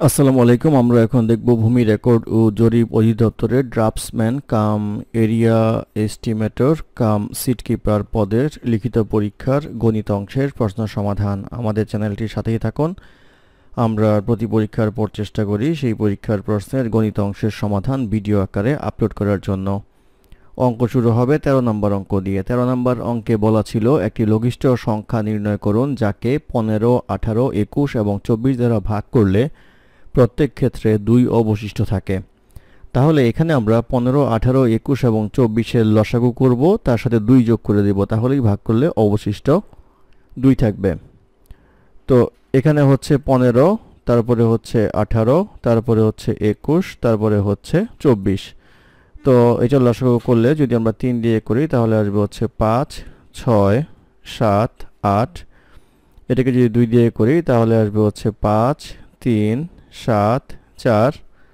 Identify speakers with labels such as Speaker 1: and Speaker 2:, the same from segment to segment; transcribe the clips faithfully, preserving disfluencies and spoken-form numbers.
Speaker 1: আসসালামু আলাইকুম। আমরা এখন দেখব ভূমি রেকর্ড ও জরিপ অধিদপ্তরের draftsman cum area estimator cum sheet keeper পদের লিখিত পরীক্ষার গণিত অংশের প্রশ্ন সমাধান। আমাদের চ্যানেলটির সাথেই থাকুন। আমরা প্রতি পরীক্ষার পর চেষ্টা করি সেই পরীক্ষার প্রশ্নের গণিত অংশের সমাধান ভিডিও আকারে আপলোড করার জন্য। অঙ্ক শুরু হবে তেরো নম্বর অঙ্ক দিয়ে। তেরো নম্বর অঙ্কে বলা ছিল একটি লঘিষ্ঠ সংখ্যা নির্ণয় করুন যাকে পনেরো, আঠারো, একুশ এবং চব্বিশ দ্বারা ভাগ করলে প্রত্যেক ক্ষেত্রে দুই অবশিষ্ট থাকে। তাহলে এখানে আমরা পনেরো, আঠারো, একুশ এবং চব্বিশের লসাগু করব, তার সাথে দুই যোগ করে দেব, তাহলেই ভাগ করলে অবশিষ্ট দুই থাকবে। তো এখানে হচ্ছে পনেরো, তারপরে হচ্ছে আঠারো, তারপরে হচ্ছে একুশ, তারপরে হচ্ছে চব্বিশ। তো এটা লসাগু করলে যদি আমরা তিন দিয়ে করি তাহলে আসবে হচ্ছে পাঁচ, ছয়, সাত, আট। এটাকে যদি দুই দিয়ে করি তাহলে আসবে হচ্ছে পাঁচ, তিন, সাত, চার।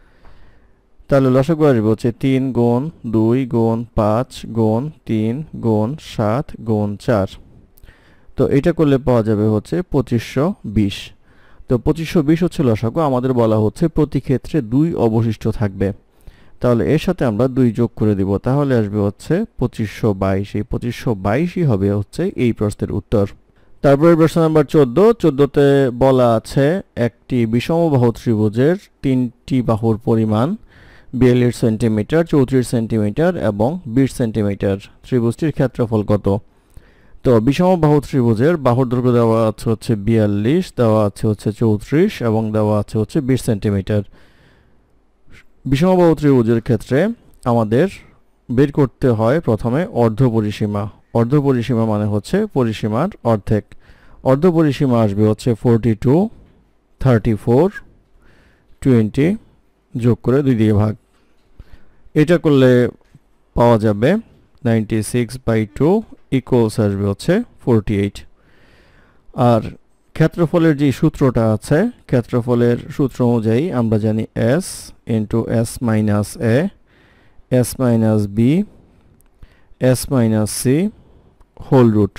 Speaker 1: তাহলে লসাগু আসবে হচ্ছে তিন গুণ দুই গুণ পাঁচ গুণ তিন গুণ সাত গুণ চার। তো এটা করলে পাওয়া যাবে হচ্ছে পঁচিশশো বিশ। তো পঁচিশশো বিশ হচ্ছে লসাগু। আমাদের বলা হচ্ছে প্রতি ক্ষেত্রে দুই অবশিষ্ট থাকবে, তাহলে এর সাথে আমরা দুই যোগ করে দিব, তাহলে আসবে হচ্ছে পঁচিশশো বাইশ। এই পঁচিশশো বাইশই হবে হচ্ছে এই প্রশ্নের উত্তর। তারপরে প্রশ্ন নাম্বার চোদ্দ। চোদ্দতে বলা আছে একটি বিষমবাহু ত্রিভুজের তিনটি বাহুর পরিমাণ বিয়াল্লিশ সেন্টিমিটার, চৌত্রিশ সেন্টিমিটার এবং বিশ সেন্টিমিটার। ত্রিভুজটির ক্ষেত্রফল কত? তো বিষমবাহু ত্রিভুজের বাহুর দৈর্ঘ্য দেওয়া আছে হচ্ছে বিয়াল্লিশ, দেওয়া আছে হচ্ছে চৌত্রিশ এবং দেওয়া আছে হচ্ছে বিশ সেন্টিমিটার। বিষমবাহু ত্রিভুজের ক্ষেত্রে আমাদের বের করতে হয় প্রথমে অর্ধ পরিসীমা। অর্ধ পরিসীমা মানে হচ্ছে পরিসীমার অর্ধেক। অর্ধ পরিসীমা আসবে হচ্ছে forty two, thirty four, twenty, যোগ করে দুই দিয়ে ভাগ। এটা করলে পাওয়া যাবে ninety six by two equals আসবে হচ্ছে ফোরটি এইট। আর ক্ষেত্রফলের যে সূত্রটা আছে, ক্ষেত্রফলের সূত্র অনুযায়ী আমরা জানি S into S minus A, S minus B, S minus C whole root.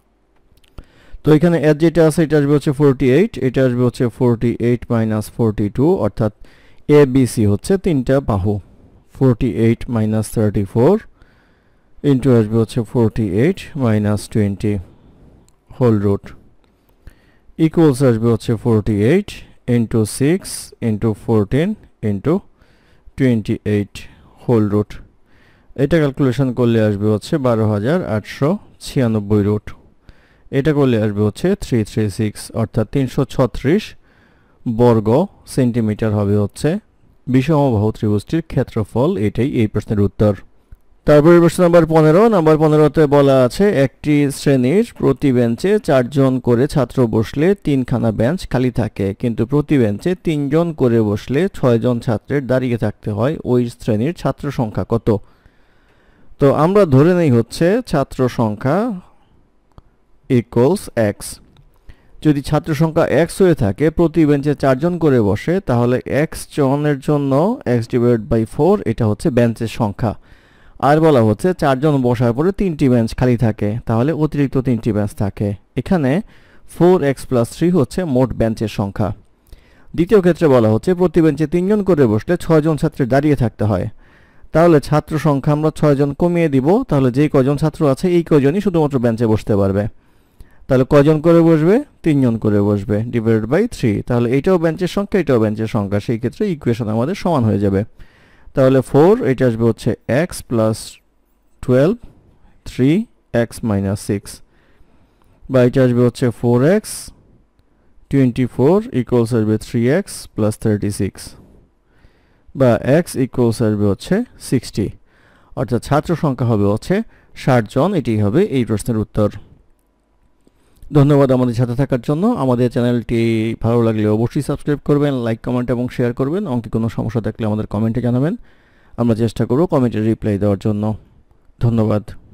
Speaker 1: তো এখানে এস যেটা আছে এটা আসবে হচ্ছে ফোরটি এইট, এটা আসবে হচ্ছে forty eight minus forty two, অর্থাৎ এ বি সি হচ্ছে তিনটা বাহু। Forty eight minus thirty four into আসবে হচ্ছে forty eight minus twenty whole root equals আসবে হচ্ছে forty eight into six into fourteen into twenty eight whole root. এটা calculation করলে আসবে হচ্ছে বারো হাজার আটশো ছিয়ানব্বই রুট। এটা করলে আসবে হচ্ছে থ্রি থ্রি সিক্স, অর্থাৎ তিনশো ছত্রিশ বর্গ সেন্টিমিটার হবে হচ্ছে বিষমবাহু ত্রিভুজটির ক্ষেত্রফল। এটাই এই প্রশ্নের উত্তর। তারপরে প্রশ্ন নাম্বার পনেরো। নাম্বার পনেরোতে বলা আছে একটি শ্রেণীর প্রতি বেঞ্চে চারজন করে ছাত্র বসলে তিনখানা বেঞ্চ খালি থাকে, কিন্তু প্রতি বেঞ্চে তিনজন করে বসলে ছয়জন ছাত্রের দাঁড়িয়ে থাকতে হয়। ওই শ্রেণীর ছাত্র সংখ্যা কত? তো আমরা ধরে নেই হচ্ছে ছাত্র সংখ্যা ইকুয়ালস এক্স। যদি ছাত্র সংখ্যা এক্স হয়ে থাকে, প্রতি বেঞ্চে চারজন করে বসে, তাহলে এক্স জনের জন্য এক্স ডিভাইড বাই ফোর, এটা হচ্ছে বেঞ্চের সংখ্যা। আর বলা হচ্ছে চারজন বসার পরে তিনটি বেঞ্চ খালি থাকে, তাহলে অতিরিক্ত তিনটি বেঞ্চ থাকে। এখানে ফোর এক্স প্লাস থ্রি হচ্ছে মোট বেঞ্চের সংখ্যা। দ্বিতীয় ক্ষেত্রে বলা হচ্ছে প্রতি বেঞ্চে তিনজন করে বসলে ছয়জন ছাত্রের দাঁড়িয়ে থাকতে হয়, তাহলে ছাত্র সংখ্যা আমরা ছয়জন কমিয়ে দিব, তাহলে যেই কয়জন ছাত্র আছে এই কয়জনই শুধুমাত্র বেঞ্চে বসতে পারবে। তাহলে কয়জন করে বসবে? তিনজন করে বসবে, ডিভাইডেড বাই থ্রি। তাহলে এইটাও বেঞ্চের সংখ্যা, এটাও বেঞ্চের সংখ্যা, সেই ক্ষেত্রে ইকুয়েশন আমাদের সমান হয়ে যাবে। তাহলে ফোর, এটা আসবে হচ্ছে X plus twelve, three X minus six, বা এটা আসবে হচ্ছে four X twenty four equals আসবে three X plus thirty six, বা এক্স ইকুয়ালস আসবে হচ্ছে সিক্সটি। অর্থাৎ ছাত্র সংখ্যা হবে হচ্ছে ষাট জন। এটি হবে এই প্রশ্নের উত্তর। ধন্যবাদ আমাদের সাথে থাকার জন্য। আমাদের চ্যানেলটি ভালো লাগলে অবশ্যই সাবস্ক্রাইব করবেন, লাইক, কমেন্ট এবং শেয়ার করবেন। অঙ্কে কোনো সমস্যা থাকলে আমাদের কমেন্টে জানাবেন, আমরা চেষ্টা করব কমেন্টে রিপ্লাই দেওয়ার জন্য। ধন্যবাদ।